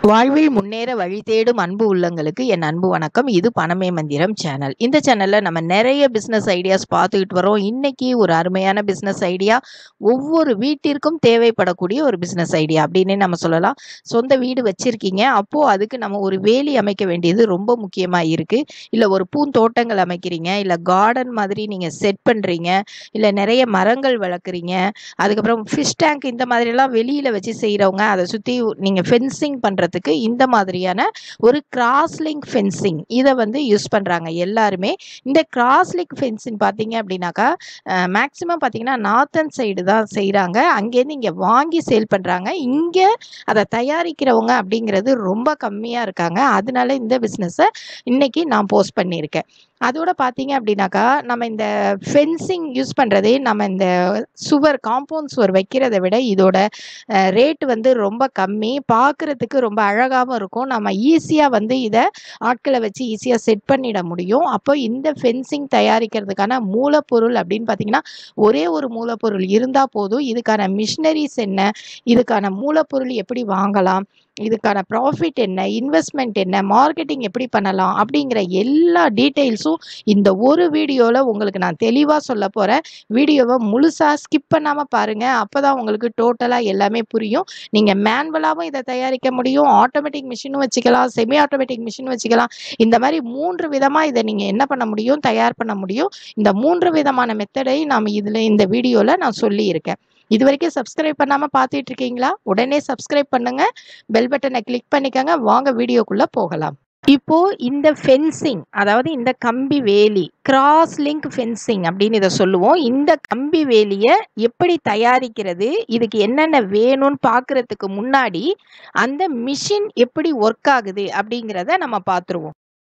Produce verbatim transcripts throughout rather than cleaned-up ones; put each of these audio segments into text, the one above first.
வாழ்வில் முன்னேற வழி தேடும் அன்பு உள்ளங்களுக்கு என் அன்பு வணக்கம். இது பணமே மந்திரம் சேனல். இந்த சேனல்ல நம்ம நிறைய பிசினஸ் ஐடியாஸ் பார்த்துக்கிட்டு வரோம். இன்னைக்கு ஒரு அருமையான பிசினஸ் ஐடியா, ஒவ்வொரு வீட்டிற்கும் தேவைப்படக்கூடிய ஒரு பிசினஸ் ஐடியா அப்படின்னே நம்ம சொல்லலாம். சொந்த வீடு வச்சிருக்கீங்க, அப்போ அதுக்கு நம்ம ஒரு வேலி அமைக்க வேண்டியது ரொம்ப முக்கியமா இருக்கு. இல்ல ஒரு பூந்தோட்டங்கள் அமைக்கிறீங்க, இல்ல கார்டன் மாதிரி நீங்க செட் பண்றீங்க, இல்ல நிறைய மரங்கள் வளர்க்குறீங்க, அதுக்கப்புறம் ஃபிஷ் டேங்க் இந்த மாதிரி எல்லாம் வெளியில வச்சு செய்யறவங்க, அதை சுத்தி நீங்க ஃபென்சிங் பண்றதுக்கு இந்த மாதிரியான ஒரு கிராஸ் லிங்க் ஃபென்சிங் இதை வந்து யூஸ் பண்றாங்க எல்லாருமே. இந்த கிராஸ் லிங்க் ஃபென்சிங் பார்த்தீங்க அப்படின்னாக்கா மேக்சிமம் பார்த்தீங்கன்னா நார்த்தன் சைடு தான் செய்கிறாங்க. அங்கேருந்து இங்கே வாங்கி சேல் பண்ணுறாங்க. இங்கே அதை தயாரிக்கிறவங்க அப்படிங்கிறது ரொம்ப கம்மியாக இருக்காங்க. அதனால இந்த பிஸ்னஸை இன்னைக்கு நான் போஸ்ட் பண்ணியிருக்கேன். அதோட பார்த்தீங்க அப்படின்னாக்கா நம்ம இந்த ஃபென்சிங் யூஸ் பண்ணுறதே நம்ம இந்த சுவர் காம்பவுண்ட் சுவர் வைக்கிறத விட இதோட ரேட் வந்து ரொம்ப கம்மி, பார்க்குறதுக்கு ரொம்ப அழகாகவும் இருக்கும். நம்ம ஈஸியாக வந்து இதை ஆட்களை வச்சு ஈஸியாக செட் பண்ணிட முடியும். அப்போ இந்த ஃபென்சிங் தயாரிக்கிறதுக்கான மூலப்பொருள் அப்படின்னு பார்த்தீங்கன்னா ஒரே ஒரு மூலப்பொருள் இருந்தால் போதும். இதுக்கான மிஷினரிஸ் என்ன, இதுக்கான மூலப்பொருள் எப்படி வாங்கலாம், இதுக்கான ப்ராஃபிட் என்ன, இன்வெஸ்ட்மெண்ட் என்ன, மார்க்கெட்டிங் எப்படி பண்ணலாம் அப்படிங்கிற எல்லா டீட்டெயில்ஸும் இந்த ஒரு வீடியோவில் உங்களுக்கு நான் தெளிவாக சொல்ல போகிறேன். வீடியோவை முழுசாக ஸ்கிப் பண்ணாமல் பாருங்கள். அப்போ தான் உங்களுக்கு டோட்டலாக எல்லாமே புரியும். நீங்கள் மேனுவலாகவும் இதை தயாரிக்க முடியும், ஆட்டோமேட்டிக் மிஷினும் வச்சுக்கலாம், செமி ஆட்டோமேட்டிக் மிஷின் வச்சுக்கலாம். இந்த மாதிரி மூன்று விதமாக இதை நீங்கள் என்ன பண்ண முடியும், தயார் பண்ண முடியும். இந்த மூன்று விதமான மெத்தடை நாம் இதில் இந்த வீடியோவில் நான் சொல்லியிருக்கேன். இது வரைக்கும் சப்ஸ்கிரைப் பண்ணாமல் பார்த்துட்டு இருக்கீங்களா? உடனே சப்ஸ்கிரைப் பண்ணுங்க, பெல் பட்டனை கிளிக் பண்ணிக்கோங்க. வாங்க வீடியோக்குள்ளே போகலாம். இப்போ இந்த ஃபென்சிங், அதாவது இந்த கம்பி வேலி, கிராஸ் லிங்க் ஃபென்சிங் அப்படின்னு இதை சொல்லுவோம். இந்த கம்பி வேலியை எப்படி தயாரிக்கிறது, இதுக்கு என்னென்ன வேணும்னு பார்க்கறதுக்கு முன்னாடி அந்த மிஷின் எப்படி ஒர்க் ஆகுது அப்படிங்கிறத நம்ம பார்த்துருவோம்.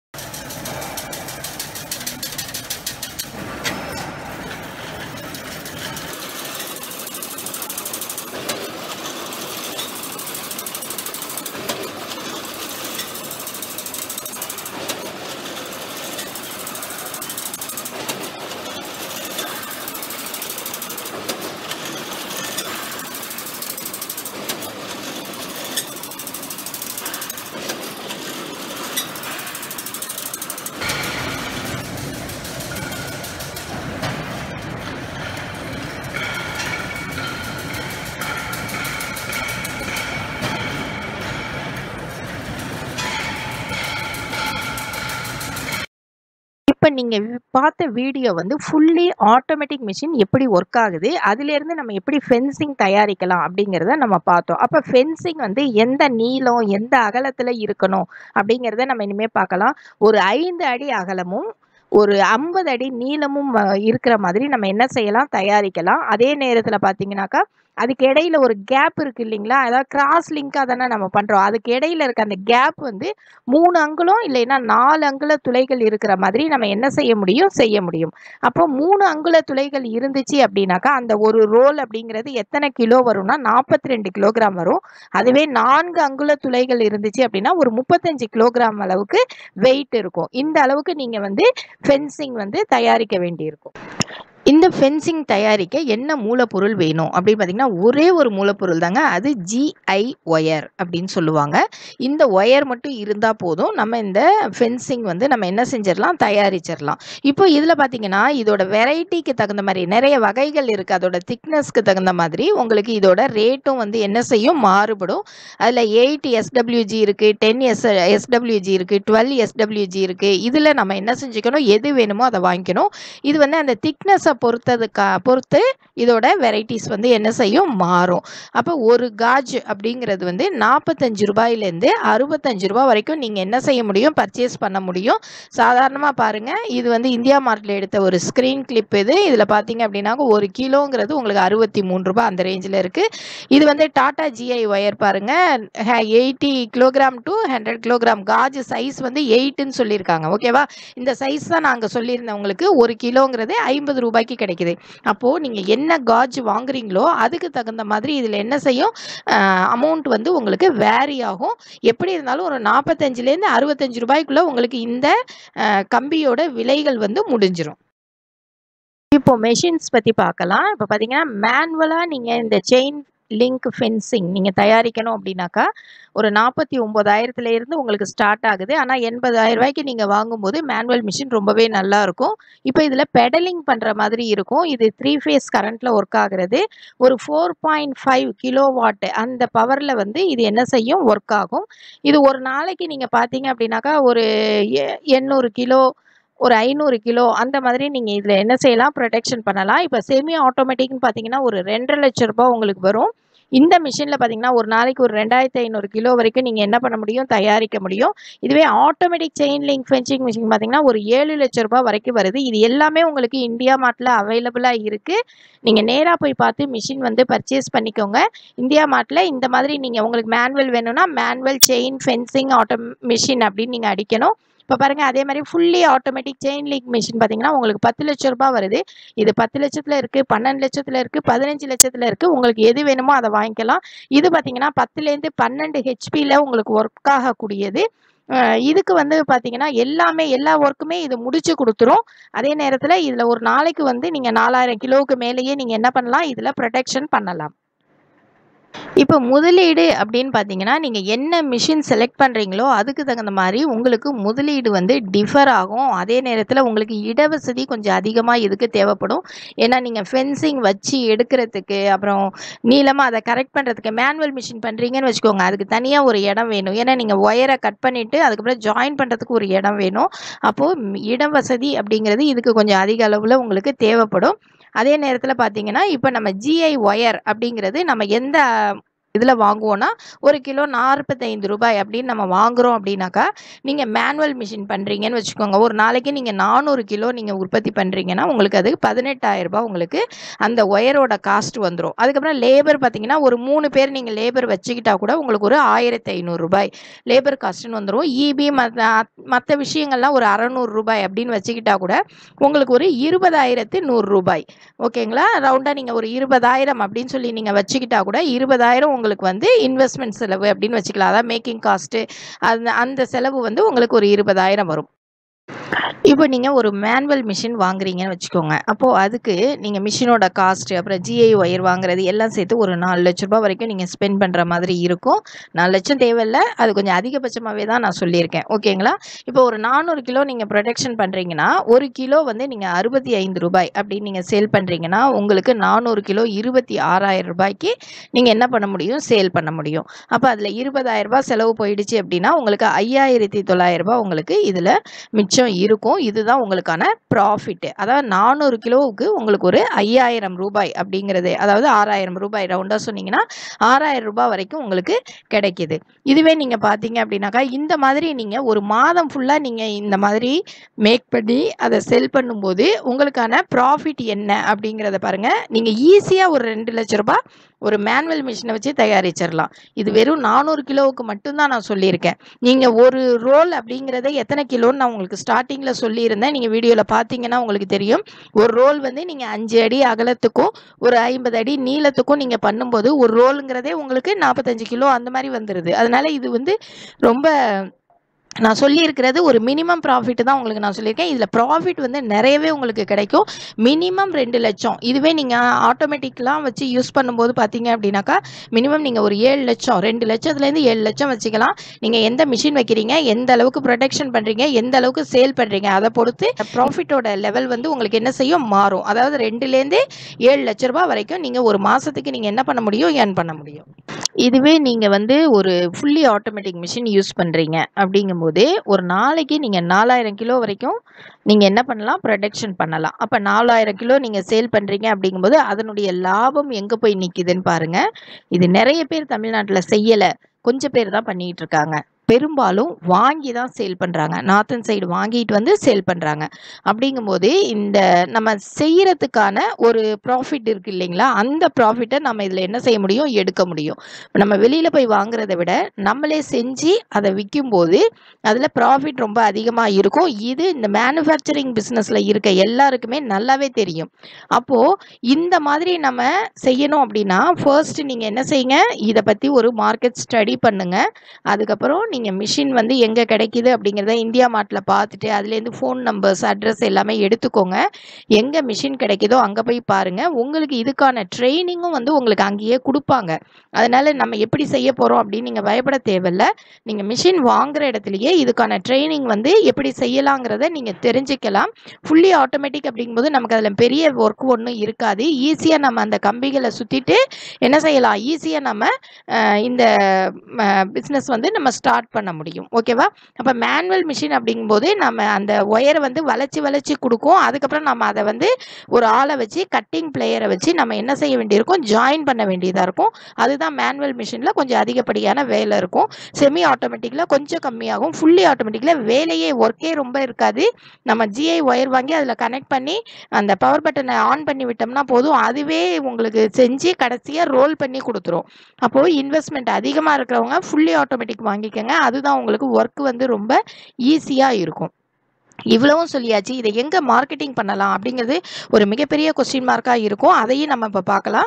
இப்போ நீங்கள் பார்த்த வீடியோ வந்து ஃபுல்லி ஆட்டோமேட்டிக் மிஷின் எப்படி ஒர்க் ஆகுது, அதுலேருந்து நம்ம எப்படி ஃபென்சிங் தயாரிக்கலாம் அப்படிங்கிறத நம்ம பார்த்தோம். அப்போ ஃபென்சிங் வந்து எந்த நீளம் எந்த அகலத்தில் இருக்கணும் அப்படிங்கிறத நம்ம இனிமேல் பார்க்கலாம். ஒரு ஐந்து அடி அகலமும் ஒரு ஐம்பது அடி நீளமும் இருக்கிற மாதிரி நம்ம என்ன செய்யலாம், தயாரிக்கலாம். அதே நேரத்தில் பார்த்தீங்கன்னாக்கா அதுக்கு இடையில ஒரு கேப் இருக்கு இல்லைங்களா, அதாவது கிராஸ் லிங்காக தானே நம்ம பண்ணுறோம். அதுக்கு இடையில இருக்க அந்த கேப் வந்து மூணு அங்குலம் இல்லைன்னா நாலு அங்குல துளைகள் இருக்கிற மாதிரி நம்ம என்ன செய்ய முடியும், செய்ய முடியும். அப்போ மூணு அங்குல துளைகள் இருந்துச்சு அப்படின்னாக்கா அந்த ஒரு ரோல் அப்படிங்கிறது எத்தனை கிலோ வரும்னா நாற்பத்தி ரெண்டு கிலோகிராம் வரும். அதுவே நான்கு அங்குல துளைகள் இருந்துச்சு அப்படின்னா ஒரு முப்பத்தஞ்சு கிலோகிராம் அளவுக்கு வெயிட் இருக்கும். இந்த அளவுக்கு நீங்கள் வந்து ஃபென்சிங் வந்து தயாரிக்க வேண்டியிருக்கும். இந்த ஃபென்சிங் தயாரிக்க என்ன மூலப்பொருள் வேணும் அப்படின்னு பார்த்தீங்கன்னா ஒரே ஒரு மூலப்பொருள் தாங்க, அது ஜிஐ ஒயர் அப்படின்னு சொல்லுவாங்க. இந்த ஒயர் மட்டும் இருந்தால் போதும், நம்ம இந்த ஃபென்சிங் வந்து நம்ம என்ன செஞ்சிடலாம், தயாரிச்சிடலாம். இப்போ இதில் பார்த்தீங்கன்னா இதோட வெரைட்டிக்கு தகுந்த மாதிரி நிறைய வகைகள் இருக்குது. அதோட திக்னஸ்க்கு தகுந்த மாதிரி உங்களுக்கு இதோட ரேட்டும் வந்து என்ன செய்யும், மாறுபடும். அதில் எயிட் எஸ்டபிள்யூஜி இருக்குது, டென் எஸ் எஸ்டபிள்யூஜி இருக்குது, டுவெல் எஸ்டபிள்யூஜி இருக்குது. இதில் நம்ம என்ன செஞ்சுக்கணும், எது வேணுமோ அதை வாங்கிக்கணும். இது வந்து அந்த திக்னஸ் பொறுத்ததுக்கா பொறுத்து இதோட வெரைட்டிஸ் வந்து என்ன செய்யும், மாறும். அப்போ ஒரு காஜ் அப்படிங்கிறது வந்து நாற்பத்தஞ்சு ரூபாயிலேருந்து அறுபத்தஞ்சு ரூபாய் வரைக்கும் நீங்கள் என்ன செய்ய முடியும், பர்ச்சேஸ் பண்ண முடியும். சாதாரணமாக பாருங்கள், இது வந்து இந்தியா மார்ட்டில் எடுத்த ஒரு ஸ்க்ரீன் கிளிப். இது இதில் பார்த்தீங்க அப்படின்னா ஒரு கிலோங்கிறது உங்களுக்கு அறுபத்தி மூணு ரூபாய் அந்த ரேஞ்சில் இருக்குது. இது வந்து டாடா ஜிஐ ஒயர் பாருங்கள், eighty kilogram to hundred kilogram gauge size வந்து எயிட்டுன்னு சொல்லியிருக்காங்க. ஓகேவா, இந்த சைஸ் தான் நாங்கள் சொல்லியிருந்தேன். உங்களுக்கு ஒரு கிலோங்கிறது ஐம்பது ரூபாய்க்கு கிடைக்குது. அப்போ நீங்க என்ன காஜ் வாங்குறீங்களோ அதுக்கு தகுந்த மாதிரி இதுல என்ன செய்யும், அமௌண்ட் வந்து உங்களுக்கு வேரி ஆகும். எப்படி இருந்தாலும் ஒரு நாற்பத்தஞ்சுல இருந்து அறுபத்தஞ்சு ரூபாய்க்குள்ள உங்களுக்கு இந்த கம்பியோட விலைகள் வந்து முடிஞ்சிடும். இப்போ மெஷின்ஸ் பற்றி பார்க்கலாம். இப்போ பார்த்தீங்கன்னா மேனுவலாக நீங்கள் இந்த செயின் லிங்க் ஃபென்சிங் நீங்கள் தயாரிக்கணும் அப்படின்னாக்கா ஒரு நாற்பத்தி ஒம்பதாயிரத்துல இருந்து உங்களுக்கு ஸ்டார்ட் ஆகுது. ஆனால் எண்பதாயிரம் ரூபாய்க்கு நீங்கள் வாங்கும்போது மேனுவல் மிஷின் ரொம்பவே நல்லா இருக்கும். இப்போ இதில் பெடலிங் பண்ணுற மாதிரி இருக்கும். இது த்ரீ ஃபேஸ் கரண்ட்டில் ஒர்க் ஆகுறது. ஒரு four point five kilo watt அந்த பவரில் வந்து இது என்ன செய்யும், ஒர்க் ஆகும். இது ஒரு நாளைக்கு நீங்கள் பார்த்தீங்க அப்படின்னாக்கா ஒரு எண்ணூறு கிலோ ஒரு ஐநூறு கிலோ அந்த மாதிரி நீங்கள் இதில் என்ன செய்யலாம், ப்ரொடெக்ஷன் பண்ணலாம். இப்போ செமி ஆட்டோமேட்டிக்னு பார்த்தீங்கன்னா ஒரு ரெண்டரை லட்ச ரூபாய் உங்களுக்கு வரும். இந்த மிஷினில் பார்த்தீங்கன்னா ஒரு நாளைக்கு ஒரு ரெண்டாயிரத்தி ஐநூறு கிலோ வரைக்கும் நீங்கள் என்ன பண்ண முடியும், தயாரிக்க முடியும். இதுவே automatic chain link fencing machine பார்த்தீங்கன்னா ஒரு ஏழு லட்ச ரூபாய் வரைக்கும் வருது. இது எல்லாமே உங்களுக்கு இந்தியா மார்ட்டில் அவைலபிளாக இருக்குது. நீங்கள் நேராக போய் பார்த்து மிஷின் வந்து பர்ச்சேஸ் பண்ணிக்கோங்க. இந்தியா மார்ட்டில் இந்த மாதிரி நீங்கள் உங்களுக்கு மேனுவல் வேணும்னா manual chain fencing auto machine அப்படின்னு நீங்கள் அடிக்கணும். இப்போ பாருங்கள், அதே மாதிரி fully automatic chain link machine பார்த்தீங்கன்னா உங்களுக்கு பத்து லட்ச ரூபாய் வருது. இது பத்து லட்சத்தில் இருக்குது, பன்னெண்டு லட்சத்தில் இருக்குது, பதினஞ்சு லட்சத்தில் இருக்குது. உங்களுக்கு எது வேணுமோ அதை வாங்கிக்கலாம். இது பார்த்தீங்கன்னா பத்துலேருந்து பன்னெண்டு ஹெச்பியில் உங்களுக்கு ஒர்க் ஆகக்கூடியது. இதுக்கு வந்து பார்த்தீங்கன்னா எல்லாமே எல்லா ஒர்க்குமே இது முடிச்சு கொடுத்துரும். அதே நேரத்தில் இதில் ஒரு நாளைக்கு வந்து நீங்கள் நாலாயிரம் கிலோவுக்கு மேலேயே நீங்கள் என்ன பண்ணலாம், இதில் ப்ரொடெக்ஷன் பண்ணலாம். இப்போ முதலீடு அப்படின்னு பார்த்தீங்கன்னா நீங்கள் என்ன மிஷின் செலக்ட் பண்ணுறீங்களோ அதுக்கு தகுந்த மாதிரி உங்களுக்கு முதலீடு வந்து டிஃபர் ஆகும். அதே நேரத்தில் உங்களுக்கு இடவசதி கொஞ்சம் அதிகமாக இதுக்கு தேவைப்படும். ஏன்னா நீங்கள் ஃபென்சிங் வச்சு எடுக்கிறதுக்கு, அப்புறம் நீளமாக அதை கரெக்ட் பண்ணுறதுக்கு, மேனுவல் மிஷின் பண்ணுறீங்கன்னு வச்சுக்கோங்க, அதுக்கு தனியாக ஒரு இடம் வேணும். ஏன்னா நீங்கள் ஒயரை கட் பண்ணிவிட்டு அதுக்கப்புறம் ஜாயின் பண்ணுறதுக்கு ஒரு இடம் வேணும். அப்போது இடம் வசதி அப்படிங்கிறது இதுக்கு கொஞ்சம் அதிக அளவில் உங்களுக்கு தேவைப்படும். அதே நேரத்தில் பார்த்தீங்கன்னா இப்போ நம்ம ஜிஐ ஒயர் அப்படிங்கிறது நம்ம எந்த இதில் வாங்குவோன்னா ஒரு கிலோ நாற்பத்தைந்து ரூபாய் அப்படின்னு நம்ம வாங்குகிறோம். அப்படின்னாக்கா நீங்கள் மேனுவல் மிஷின் பண்ணுறீங்கன்னு வச்சுக்கோங்க, ஒரு நாளைக்கு நீங்கள் நானூறு கிலோ நீங்கள் உற்பத்தி பண்ணுறீங்கன்னா உங்களுக்கு அது பதினெட்டாயிரம் ரூபாய் உங்களுக்கு அந்த ஒயரோட காஸ்ட் வந்துடும். அதுக்கப்புறம் லேபர் பார்த்தீங்கன்னா ஒரு மூணு பேர் நீங்கள் லேபர் வச்சுக்கிட்டா கூட உங்களுக்கு ஒரு ஆயிரத்தி ஐநூறு ரூபாய் லேபர் காஸ்ட்டுன்னு வந்துடும். இபி மற்ற மற்ற விஷயங்கள்லாம் ஒரு அறநூறு ரூபாய் அப்படின்னு வச்சுக்கிட்டா கூட உங்களுக்கு ஒரு இருபதாயிரத்து நூறு ரூபாய். ஓகேங்களா, ரவுண்டாக நீங்கள் ஒரு இருபதாயிரம் அப்படின்னு சொல்லி நீங்கள் வச்சுக்கிட்டா கூட இருபதாயிரம் உங்களுக்கு வந்து இன்வெஸ்ட்மெண்ட் செலவு அப்படின்னு வச்சுக்கலாம். அதாவது மேக்கிங் காஸ்ட்டு அந்த அந்த செலவு வந்து உங்களுக்கு ஒரு இருபதாயிரம் வரும். இப்போ நீங்கள் ஒரு மேனுவல் மிஷின் வாங்குறீங்கன்னு வச்சுக்கோங்க, அப்போது அதுக்கு நீங்கள் மிஷினோட காஸ்ட்டு, அப்புறம் ஜிஐ ஒயர் வாங்குறது எல்லாம் சேர்த்து ஒரு நாலு லட்ச ரூபாய் வரைக்கும் நீங்கள் ஸ்பெண்ட் பண்ணுற மாதிரி இருக்கும். நாலு லட்சம் தேவையில்லை, அது கொஞ்சம் அதிகபட்சமாகவே தான் நான் சொல்லியிருக்கேன். ஓகேங்களா, இப்போ ஒரு நானூறு கிலோ நீங்கள் ப்ரொடக்ஷன் பண்ணுறீங்கன்னா ஒரு கிலோ வந்து நீங்கள் அறுபத்தி ஐந்து ரூபாய் அப்படின்னு நீங்கள் சேல் பண்ணுறீங்கன்னா உங்களுக்கு நானூறு கிலோ இருபத்தி ஆறாயிரம் ரூபாய்க்கு நீங்கள் என்ன பண்ண முடியும், சேல் பண்ண முடியும். அப்போ அதில் இருபதாயிரம் ரூபாய் செலவு போயிடுச்சு அப்படின்னா உங்களுக்கு ஐயாயிரத்தி தொள்ளாயிரம் ரூபாய் உங்களுக்கு இதில் மிச்சம் இருக்கும். இதுதான் உங்களுக்கான ப்ராஃபிட். அதாவது நானூறு கிலோவுக்கு உங்களுக்கு ஒரு ஐயாயிரம் ரூபாய் அப்படிங்கிறது, அதாவது ஆறாயிரம் ரூபாய் ரவுண்டாக சொன்னீங்கன்னா ஆறாயிரம் ரூபாய் வரைக்கும் உங்களுக்கு கிடைக்கிது. இதுவே நீங்கள் பார்த்தீங்க அப்படின்னாக்கா இந்த மாதிரி நீங்கள் ஒரு மாதம் ஃபுல்லாக நீங்கள் இந்த மாதிரி மேக் பண்ணி அதை செல் பண்ணும்போது உங்களுக்கான ப்ராஃபிட் என்ன அப்படிங்கிறத பாருங்கள். நீங்கள் ஈஸியாக ஒரு ரெண்டு லட்ச ரூபாய் ஒரு மேனுவல் மிஷினை வச்சு தயாரிச்சிடலாம். இது வெறும் நானூறு கிலோவுக்கு மட்டும்தான் நான் சொல்லியிருக்கேன். நீங்கள் ஒரு ரோல் அப்படிங்கிறத எத்தனை கிலோன்னு நான் உங்களுக்கு ஸ்டார்டிங்கில் சொல்லியிருந்தேன். நீங்கள் வீடியோவில் பார்த்தீங்கன்னா உங்களுக்கு தெரியும். ஒரு ரோல் வந்து நீங்கள் அஞ்சு அடி அகலத்துக்கும் ஒரு ஐம்பது அடி நீளத்துக்கும் நீங்கள் பண்ணும்போது ஒரு ரோலுங்கிறதே உங்களுக்கு நாற்பத்தஞ்சு கிலோ அந்த மாதிரி வந்துடுது. அதனால் இது வந்து ரொம்ப நான் சொல்லியிருக்கிறது ஒரு மினிமம் ப்ராஃபிட் தான் உங்களுக்கு நான் சொல்லியிருக்கேன். இதில் ப்ராஃபிட் வந்து நிறையவே உங்களுக்கு கிடைக்கும். மினிமம் ரெண்டு லட்சம். இதுவே நீங்கள் ஆட்டோமேட்டிக்லாம் வச்சு யூஸ் பண்ணும்போது பார்த்தீங்க அப்படின்னாக்கா மினிமம் நீங்கள் ஒரு ஏழு லட்சம் ரெண்டு லட்சத்துலேருந்து ஏழு லட்சம் வச்சுக்கலாம். நீங்கள் எந்த மிஷின் வைக்கிறீங்க, எந்த அளவுக்கு ப்ரொடெக்ஷன் பண்ணுறீங்க, எந்த அளவுக்கு சேல் பண்ணுறீங்க, அதை பொறுத்து ப்ராஃபிட்டோட லெவல் வந்து உங்களுக்கு என்ன செய்யும், மாறும். அதாவது ரெண்டுலேருந்து ஏழு லட்ச ரூபாய் வரைக்கும் நீங்கள் ஒரு மாதத்துக்கு நீங்கள் என்ன பண்ண முடியும், ஏர்ன் பண்ண முடியும். இதுவே நீங்கள் வந்து ஒரு ஃபுல்லி ஆட்டோமேட்டிக் மிஷின் யூஸ் பண்ணுறீங்க அப்படிங்கும்போது ஒரு நாளைக்கு நீங்கள் நாலாயிரம் கிலோ வரைக்கும் நீங்கள் என்ன பண்ணலாம், ப்ரொடக்ஷன் பண்ணலாம். அப்போ நாலாயிரம் கிலோ நீங்கள் சேல் பண்ணுறீங்க அப்படிங்கும்போது அதனுடைய லாபம் எங்கே போய் நிற்கிதுன்னு பாருங்கள். இது நிறைய பேர் தமிழ்நாட்டில் செய்யலை, கொஞ்சம் பேர் தான் பண்ணிகிட்டு இருக்காங்க. பெரும்பாலும் வாங்கி தான் சேல் பண்ணுறாங்க. நார்த்தன் சைடு வாங்கிட்டு வந்து சேல் பண்ணுறாங்க. அப்படிங்கும்போது இந்த நம்ம செய்கிறதுக்கான ஒரு ப்ராஃபிட் இருக்குது இல்லைங்களா, அந்த ப்ராஃபிட்டை நம்ம இதில் என்ன செய்ய முடியும், எடுக்க முடியும். நம்ம வெளியில் போய் வாங்குறதை விட நம்மளே செஞ்சு அதை விற்கும்போது அதில் ப்ராஃபிட் ரொம்ப அதிகமாக இருக்கும். இது இந்த மேனுஃபேக்சரிங் பிஸ்னஸில் இருக்க எல்லாருக்குமே நல்லாவே தெரியும். அப்போது இந்த மாதிரி நம்ம செய்யணும் அப்படின்னா ஃபர்ஸ்ட் நீங்கள் என்ன செய்யுங்க, இதை பற்றி ஒரு மார்க்கெட் ஸ்டடி பண்ணுங்கள். அதுக்கப்புறம் நீங்கள் நீங்கள் மிஷின் வந்து எங்கே கிடைக்கிது அப்படிங்கிறத இந்தியா மார்ட்டில் பார்த்துட்டு அதுலேருந்து ஃபோன் நம்பர்ஸ் அட்ரஸ் எல்லாமே எடுத்துக்கோங்க. எங்கே மிஷின் கிடைக்குதோ அங்கே போய் பாருங்கள். உங்களுக்கு இதுக்கான ட்ரைனிங்கும் வந்து உங்களுக்கு அங்கேயே கொடுப்பாங்க. அதனால் நம்ம எப்படி செய்ய போகிறோம் அப்படின்னு நீங்கள் பயப்பட தேவையில்லை. நீங்கள் மிஷின் வாங்குகிற இடத்துலையே இதுக்கான ட்ரைனிங் வந்து எப்படி செய்யலாங்கிறத நீங்கள் தெரிஞ்சுக்கலாம். ஃபுல்லி ஆட்டோமேட்டிக் அப்படிங்கும்போது நமக்கு அதில் பெரிய ஒர்க் ஒன்றும் இருக்காது. ஈஸியாக நம்ம அந்த கம்பிகளை சுற்றிட்டு என்ன செய்யலாம், ஈஸியாக நம்ம இந்த பிஸ்னஸ் வந்து நம்ம ஸ்டார்ட் பண்ண முடியும். ஓகேவா? அப்போ மேனுவல் மிஷின் அப்படிங்கும்போது நம்ம அந்த ஒயரை வந்து வளைச்சி வளைச்சி கொடுக்கும். அதுக்கப்புறம் நம்ம அதை வந்து ஒரு ஆளை வச்சு கட்டிங் பிளேயரை வச்சு நம்ம என்ன செய்ய வேண்டியிருக்கும், ஜாயின் பண்ண வேண்டியதாக இருக்கும். அதுதான் மேனுவல் மிஷினில் கொஞ்சம் அதிகப்படியான வேலை இருக்கும். செமி ஆட்டோமேட்டிக்கில் கொஞ்சம் கம்மியாகும். ஃபுல்லி ஆட்டோமேட்டிக்கில் வேலையே ஒர்க்கே ரொம்ப இருக்காது. நம்ம ஜிஐ ஒயர் வாங்கி அதில் கனெக்ட் பண்ணி அந்த பவர் பட்டனை ஆன் பண்ணி விட்டோம்னா போதும், அதுவே உங்களுக்கு செஞ்சு கடைசியாக ரோல் பண்ணி கொடுத்துரும். அப்போது இன்வெஸ்ட்மெண்ட் அதிகமாக இருக்கிறவங்க ஃபுல்லி ஆட்டோமேட்டிக் வாங்கிக்கோங்க. அதுதான் உங்களுக்கு ஒர்க் வந்து ரொம்ப ஈஸியாக இருக்கும். இவ்வளவும் சொல்லியாச்சு. இதை எங்கே மார்க்கெட்டிங் பண்ணலாம் அப்படிங்கிறது ஒரு மிகப்பெரிய கொஸ்டின் மார்க்காக இருக்கும். அதையும் நம்ம இப்போ பார்க்கலாம்.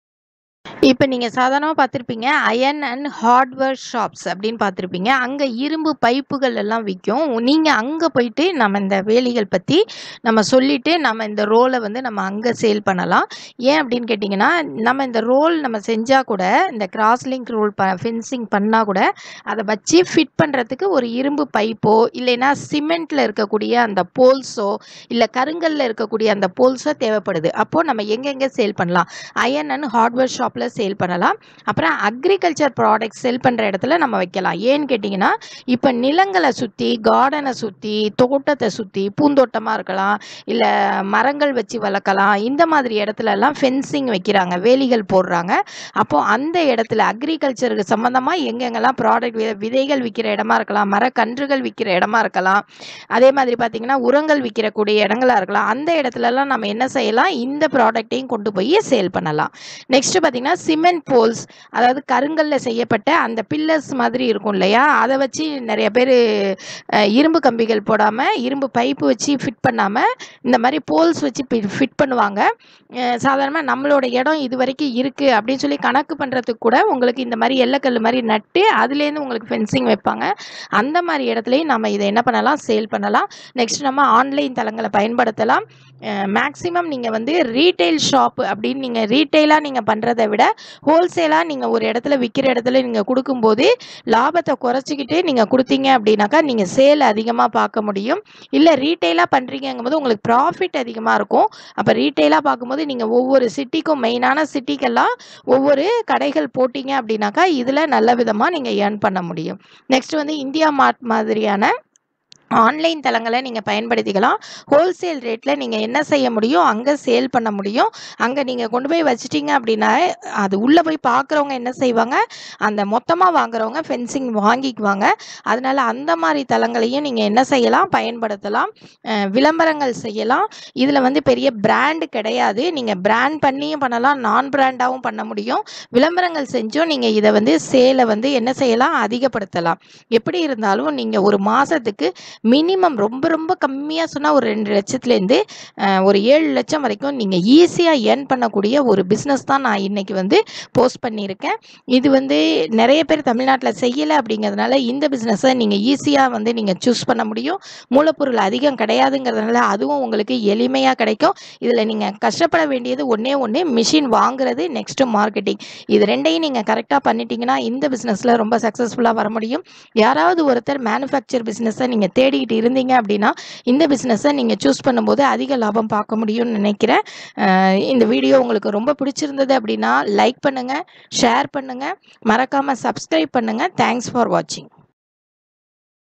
இப்போ நீங்கள் சாதாரணமாக பார்த்துருப்பீங்க, அயன் அண்ட் ஹார்ட்வேர் ஷாப்ஸ் அப்படின்னு பார்த்துருப்பீங்க. அங்கே இரும்பு பைப்புகள் எல்லாம் விற்கும். நீங்கள் அங்கே போயிட்டு நம்ம இந்த வேலைகள் பற்றி நம்ம சொல்லிவிட்டு நம்ம இந்த ரோலை வந்து நம்ம அங்கே சேல் பண்ணலாம். ஏன் அப்படின்னு கேட்டிங்கன்னா, நம்ம இந்த ரோல் நம்ம செஞ்சால் கூட, இந்த கிராஸ் லிங்க் ரோல் ப ஃபென்சிங் பண்ணால் கூட அதை வச்சு ஃபிட் பண்ணுறதுக்கு ஒரு இரும்பு பைப்போ இல்லைன்னா சிமெண்ட்டில் இருக்கக்கூடிய அந்த போல்ஸோ இல்லை கருங்கல்ல இருக்கக்கூடிய அந்த போல்ஸோ தேவைப்படுது. அப்போது நம்ம எங்கெங்கே சேல் பண்ணலாம், அயன் அண்ட் ஹார்ட்வேர் ஷாப்பில் சேல் பண்ணலாம். அப்புறம் அக்ரிகல்ச்சர் ப்ராடக்ட்ஸ் செல் பண்ணுற இடத்துல நம்ம வைக்கலாம். ஏன்னு கேட்டிங்கன்னா, இப்போ நிலங்களை சுற்றி, கார்டனை சுற்றி, தோட்டத்தை சுற்றி, பூந்தோட்டமாக இருக்கலாம், இல்லை மரங்கள் வச்சு வளர்க்கலாம், இந்த மாதிரி இடத்துலலாம் ஃபென்சிங் வைக்கிறாங்க, வேலிகள் போடுறாங்க. அப்போது அந்த இடத்துல அக்ரிகல்ச்சருக்கு சம்மந்தமாக எங்கெங்கெல்லாம் ப்ராடக்ட் விதைகள் விற்கிற இடமா இருக்கலாம், மரக்கன்றுகள் விற்கிற இடமா இருக்கலாம், அதே மாதிரி பார்த்திங்கன்னா உரங்கள் விற்கிறக்கூடிய இடங்களாக இருக்கலாம். அந்த இடத்துலலாம் நம்ம என்ன செய்யலாம், இந்த ப்ராடக்டையும் கொண்டு போய் சேல் பண்ணலாம். நெக்ஸ்ட் பார்த்திங்கன்னா சிமெண்ட் போல்ஸ், அதாவது கருங்கல்ல செய்யப்பட்ட அந்த பில்லர்ஸ் மாதிரி இருக்கும் இல்லையா, அதை வச்சு நிறைய பேர் இரும்பு கம்பிகள் போடாமல் இரும்பு பைப்பு வச்சு ஃபிட் பண்ணாமல் இந்த மாதிரி போல்ஸ் வச்சு ஃபிட் பண்ணுவாங்க. சாதாரணமாக நம்மளோட இடம் இது வரைக்கும் இருக்குது அப்படின்னு சொல்லி கணக்கு பண்ணுறதுக்கு கூட உங்களுக்கு இந்த மாதிரி எல்லக்கல் மாதிரி நட்டு அதுலேருந்து உங்களுக்கு ஃபென்சிங் வைப்பாங்க. அந்த மாதிரி இடத்துலையும் நம்ம இதை என்ன பண்ணலாம், சேல் பண்ணலாம். நெக்ஸ்ட் நம்ம ஆன்லைன் தளங்களை பயன்படுத்தலாம். மேக்ஸிமம் நீங்கள் வந்து ரீட்டைல் ஷாப் அப்படின்னு நீங்கள் ரீட்டைலாக நீங்கள் பண்ணுறதை விட ஹோல்சேலாக நீங்கள் ஒரு இடத்துல விற்கிற இடத்துல நீங்கள் கொடுக்கும்போது லாபத்தை குறைச்சிக்கிட்டு நீங்கள் கொடுத்தீங்க அப்படின்னாக்கா நீங்கள் சேல் அதிகமாக பார்க்க முடியும். இல்லை ரீட்டைலாக பண்ணுறீங்கும்போது உங்களுக்கு ப்ராஃபிட் அதிகமாக இருக்கும். அப்போ ரீட்டைலாக பார்க்கும்போது நீங்கள் ஒவ்வொரு சிட்டிக்கும், மெயினான சிட்டிக்கெல்லாம் ஒவ்வொரு கடைகள் போட்டிங்க அப்படின்னாக்கா இதில் நல்ல விதமாக நீங்கள் ஏர்ன் பண்ண முடியும். நெக்ஸ்ட் வந்து இந்தியா மார்ட் மாதிரியான ஆன்லைன் தளங்களை நீங்கள் பயன்படுத்திக்கலாம். ஹோல்சேல் ரேட்டில் நீங்கள் என்ன செய்ய முடியும், அங்கே சேல் பண்ண முடியும். அங்கே நீங்கள் கொண்டு போய் வச்சிட்டிங்க அப்படின்னா அது உள்ளே போய் பார்க்குறவங்க என்ன செய்வாங்க, அந்த மொத்தமாக வாங்குறவங்க ஃபென்சிங் வாங்கிக்குவாங்க. அதனால் அந்த மாதிரி தளங்களையும் நீங்கள் என்ன செய்யலாம், பயன்படுத்தலாம். விளம்பரங்கள் செய்யலாம். இதில் வந்து பெரிய பிராண்டு கிடையாது. நீங்கள் பிராண்ட் பண்ணியும் பண்ணலாம், நான் பிராண்டாகவும் பண்ண முடியும். விளம்பரங்கள் செஞ்சும் நீங்கள் இதை வந்து சேலை வந்து என்ன செய்யலாம், அதிகப்படுத்தலாம். எப்படி இருந்தாலும் நீங்கள் ஒரு மாதத்துக்கு மினிமம் ரொம்ப ரொம்ப கம்மியாக சொன்னால் ஒரு ரெண்டு லட்சத்துலேருந்து ஒரு ஏழு லட்சம் வரைக்கும் நீங்கள் ஈஸியாக ஏர்ன் பண்ணக்கூடிய ஒரு பிஸ்னஸ் தான் நான் இன்றைக்கி வந்து போஸ்ட் பண்ணியிருக்கேன். இது வந்து நிறைய பேர் தமிழ்நாட்டில் செய்யலை அப்படிங்கிறதுனால இந்த பிஸ்னஸை நீங்கள் ஈஸியாக வந்து நீங்கள் சூஸ் பண்ண முடியும். மூலப்பொருள் அதிகம் கிடையாதுங்கிறதுனால அதுவும் உங்களுக்கு எளிமையாக கிடைக்கும். இதில் நீங்கள் கஷ்டப்பட வேண்டியது ஒன்றே ஒன்று, மிஷின் வாங்குறது, நெக்ஸ்ட்டு மார்க்கெட்டிங். இது ரெண்டையும் நீங்கள் கரெக்டாக பண்ணிட்டீங்கன்னா இந்த பிஸ்னஸில் ரொம்ப சக்ஸஸ்ஃபுல்லாக வர முடியும். யாராவது ஒருத்தர் மேனுஃபேக்சர் பிஸ்னஸை நீங்கள் தேடிக்கிட்டு இருந்தீங்க அப்படின்னா இந்த பிஸ்னஸை நீங்கள் சூஸ் பண்ணும்போது அதிக லாபம் பார்க்க முடியும்னு நினைக்கிறேன். இந்த வீடியோ உங்களுக்கு ரொம்ப பிடிச்சிருந்தது அப்படின்னா லைக் பண்ணுங்கள், ஷேர் பண்ணுங்கள், மறக்காமல் சப்ஸ்கிரைப் பண்ணுங்கள். தேங்க்ஸ் ஃபார் வாட்சிங்.